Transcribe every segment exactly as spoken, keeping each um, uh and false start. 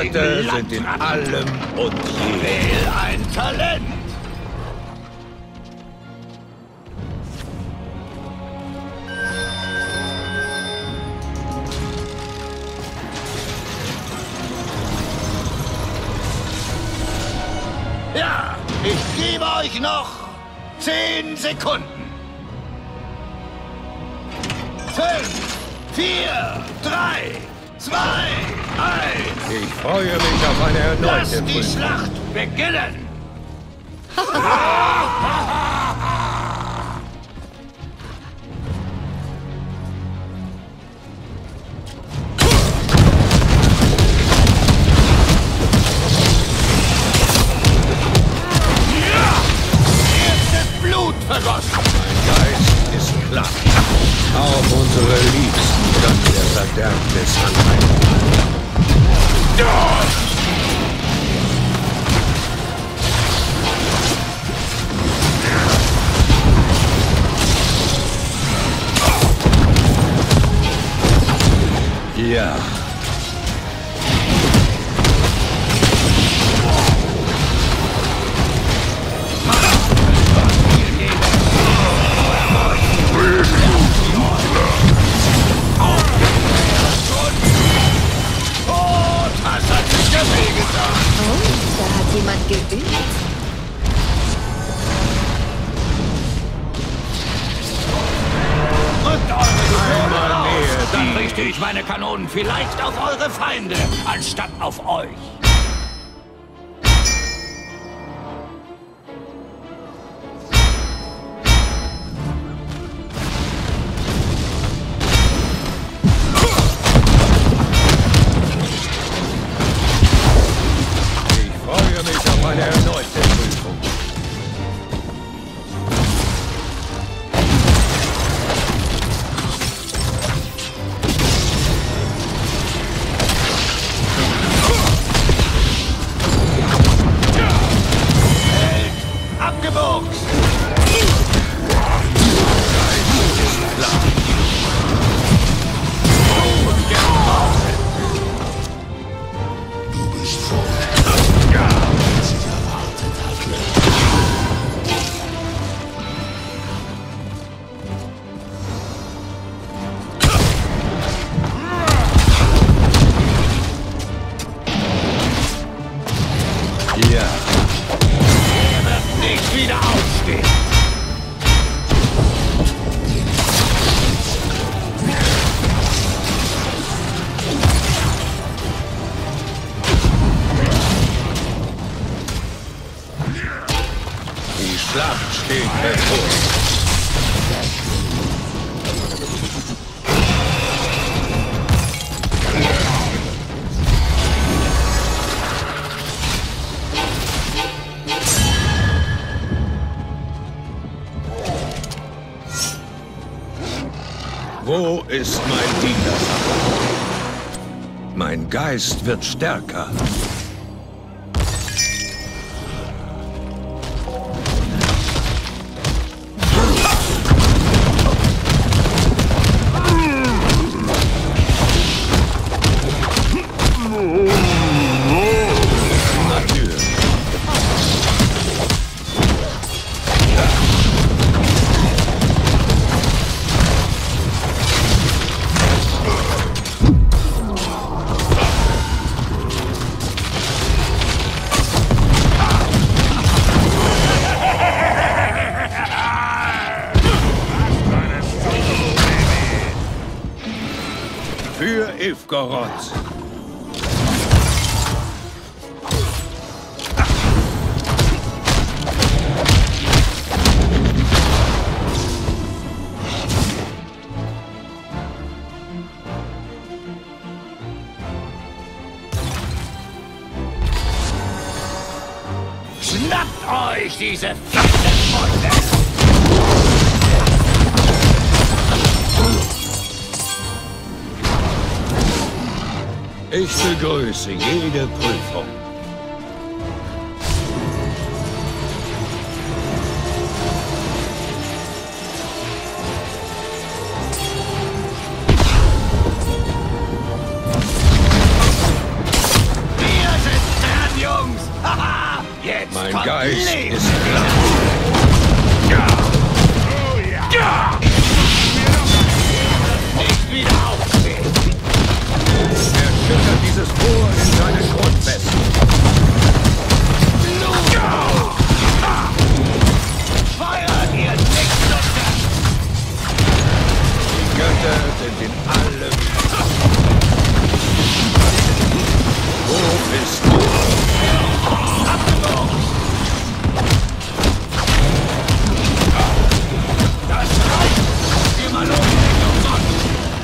Werte sind in allem und jedem. Wähl ein Talent. Ja, ich gebe euch noch zehn Sekunden. Fünf, vier, drei, zwei, eins. Ich freue mich auf eine erneute Lass die Prüfung. Schlacht beginnen. Vergossen. Mein Geist ist klar. Auch unsere Liebsten können der Verderbnis anheimgehen. Ja. Jemand geübt? Drückt eure Einmal Kanone mehr auf. Dann die- richte ich meine Kanonen vielleicht auf eure Feinde, anstatt auf euch. Ich freue mich auf eine erneute Prüfung. Abgeboxt! Du bist voll. Was ich erwartet hatte. Ja. Er wird nicht wieder aufstehen. Die Schlacht steht bevor. Wo ist mein Widersacher? Mein Geist wird stärker. Natürlich. Für Ivgoroth. Schnappt euch diese Pflanzenfunde! Ich begrüße jede Prüfung. Wir Mein kommt Geist Leben. ist klar. Nicht wieder aufstehen. Erschüttert dieses Tor in seinen Grundfesten. Feuert ihr Nichtnutzer! Die Götter sind in allem. Wo bist du? Das reicht! Geh mal los, nicht umsonst!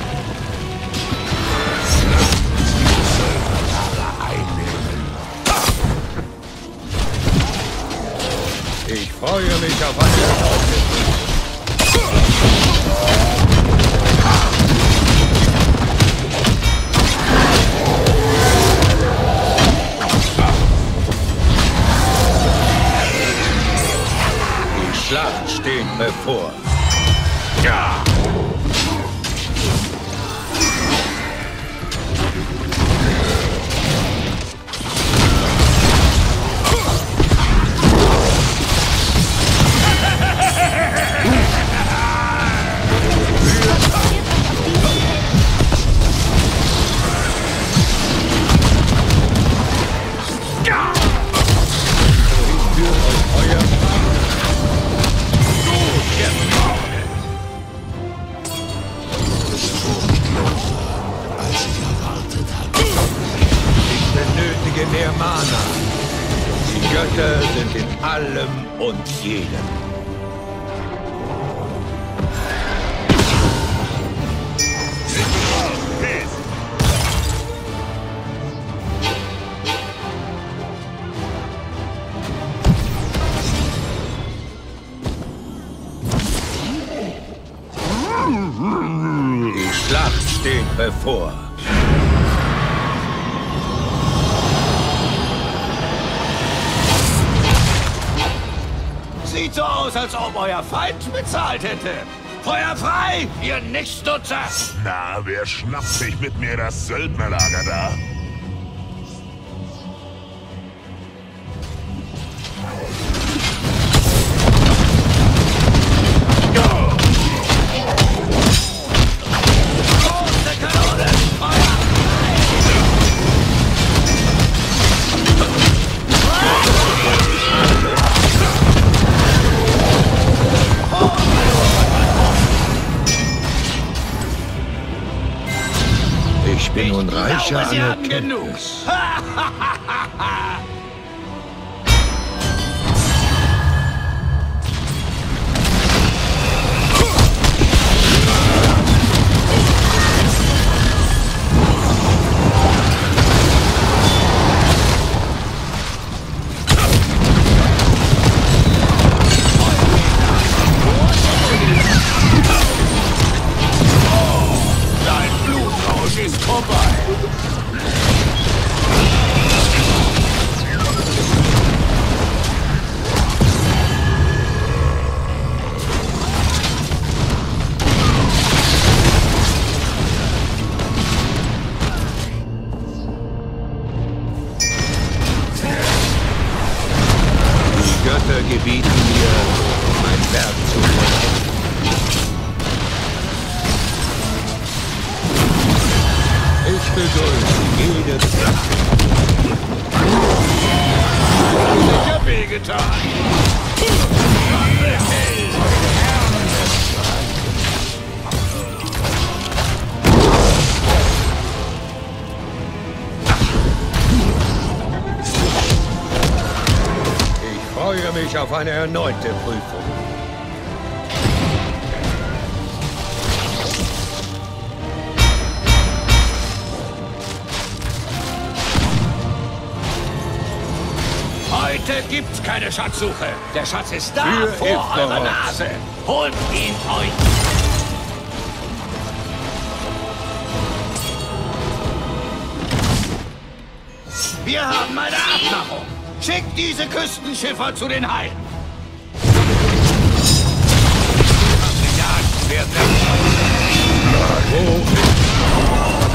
Ich freue mich auf eine erneute. Die Schlacht steht bevor. Ja! Mehr Mana. Die Götter sind in allem und jedem. Die Schlacht steht bevor. Sieht so aus, als ob euer Feind bezahlt hätte. Feuer frei, ihr Nichtsnutzer! Na, wer schnappt sich mit mir das Söldnerlager da? Große Kanone! Feuer! Ich bin nun reicher glaube, Sie an haben genug. Erkenntnis. Dein Blutrausch ist vorbei. Die Götter gebieten mir, mein Werk zu vollenden. Ich bedulde jede Sache. Sicher wehgetan. Ich freue mich auf eine erneute Prüfung. Heute gibt's keine Schatzsuche. Der Schatz ist da Für vor Ithroth. eurer Nase. Holt ihn euch. Wir haben eine Abmachung. Schickt diese Küstenschiffer zu den Haien. Gejagt werden. Wo ist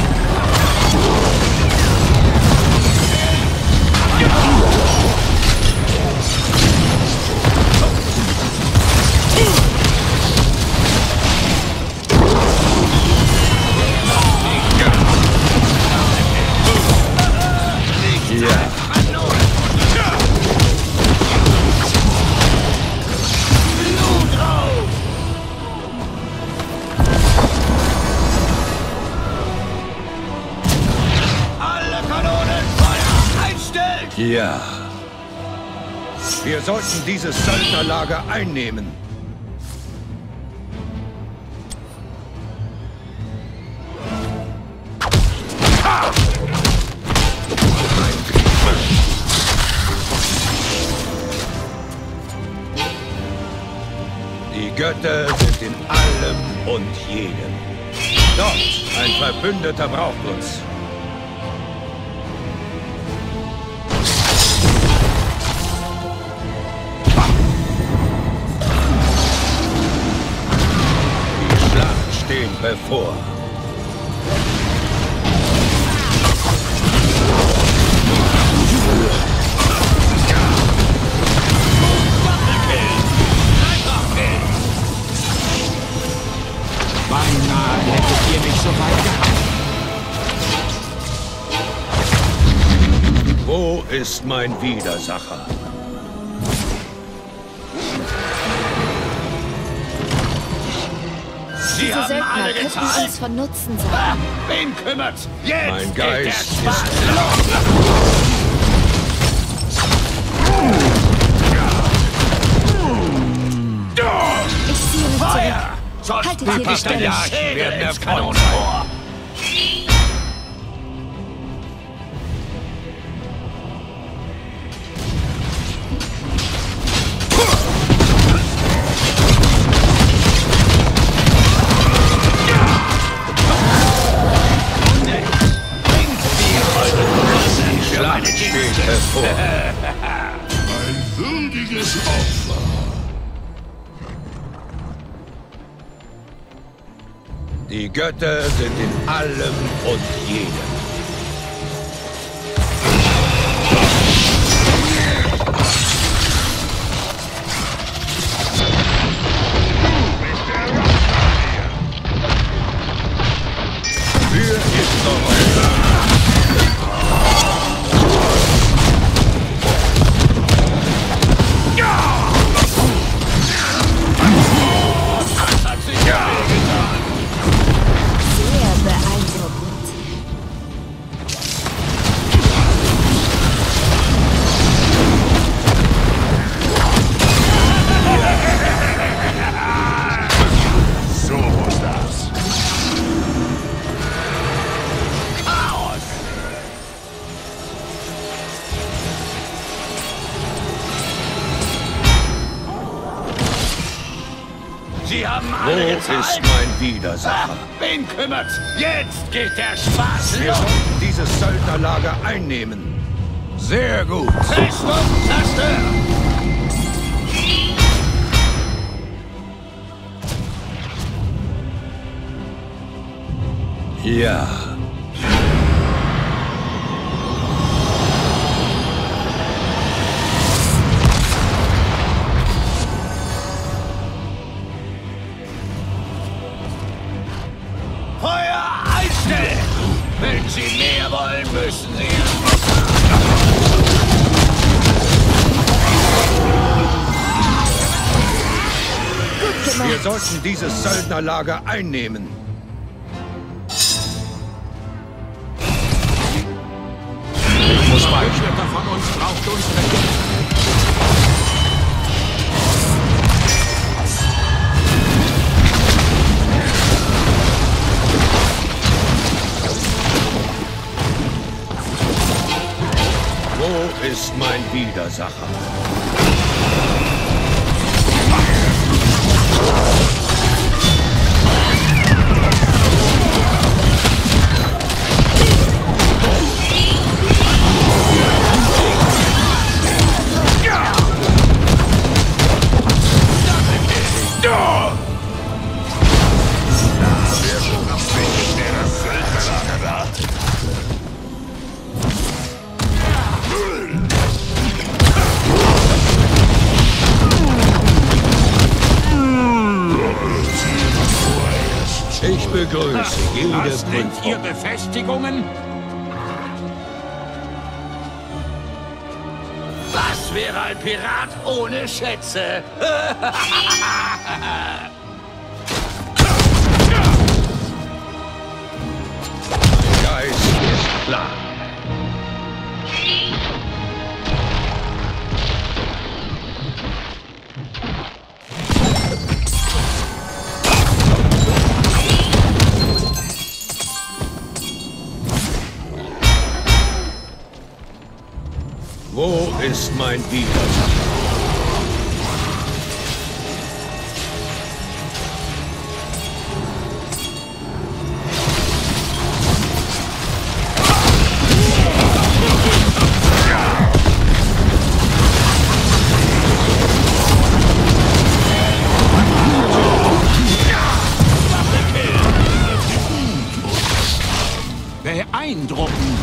Ja. Blut drauf! Alle Kanonen Feuer! Einstellen! Ja. Wir sollten dieses Söldnerlager einnehmen. Die Götter sind in allem und jedem. Dort, ein Verbündeter braucht uns. Die Schlacht steht bevor. Beinahe hättet ihr mich so weit gehabt. Wo ist mein Widersacher? Sie Diese haben Söldner alle könnten gezahlt. uns von Nutzen sein. Ah, wen kümmert's? Jetzt Mein geht Geist der ist Spaß klar. Ich ziehe mich zurück. Feuer! Sonst Haltet hier die packt Stellung. der Schädel ins Kanonenrohr. Die Schlacht steht bevor. Ein würdiges Opfer. Die Götter sind in allem und jedem. Für Israel. Sehr beeindruckend. So muss das. Sie haben Wo alle ist gezahlt. mein Widersacher? Ah, wen kümmert's? Jetzt geht der Spaß Wir los. sollten dieses Söldnerlager einnehmen. Sehr gut. Festung zerstört. Ja. Feuer einstellen! Wenn Sie mehr wollen, müssen Sie es Gut Wir gemacht. sollten dieses Söldnerlager einnehmen. Ich muss Verbündeter von uns braucht uns Vergeltung. Wo ist mein Widersacher? Wer schnappt sich, der das Söldnerlager wartet? Ich begrüße jede Was nennt ihr Prüfung. Befestigungen? wäre ein Pirat ohne Schätze. Geist ist klar. Wo ist mein Widersacher? Beeindruckend.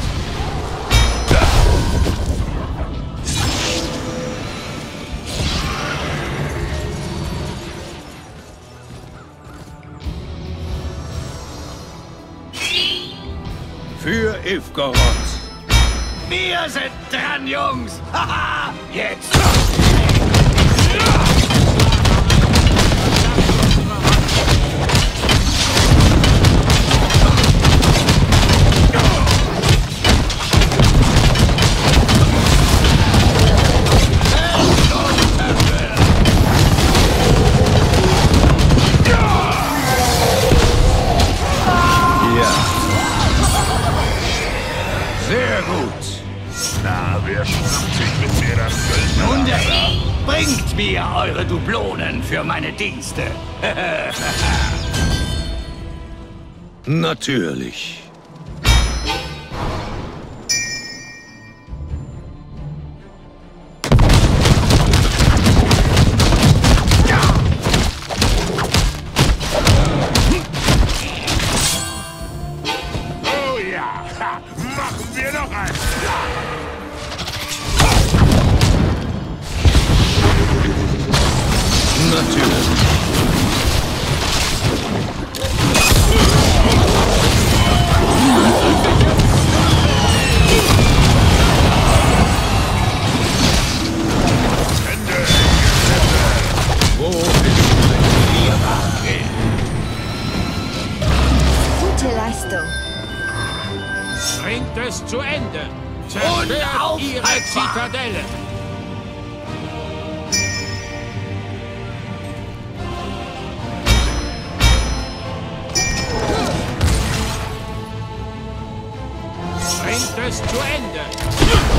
Für Ivgoroth. Wir sind dran, Jungs. Haha, jetzt. Sehr gut. Na, wer schnappt sich mit mir das Söldner? Nun denn, bringt mir eure Dublonen für meine Dienste. Natürlich. Oh ja, ha, machen wir noch einen. Natürlich. Wo ist mein Widersacher? Gute Leistung. Bringt es zu Ende. Und Zerstört auf ihre Alpha. Zitadelle. Bringt es zu Ende.